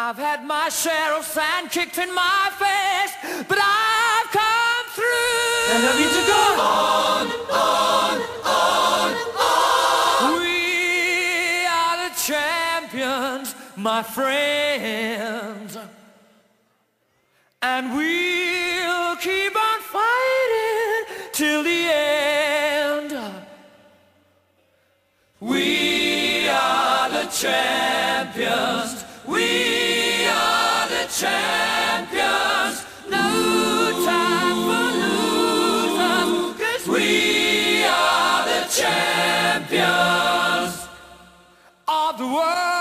I've had my share of sand kicked in my face, but I've come through. And I need to go on, We are the champions, my friends, and we'll keep on fighting till the end. We are the champions. We are the champions. No time for losers, 'cause we are the champions of the world.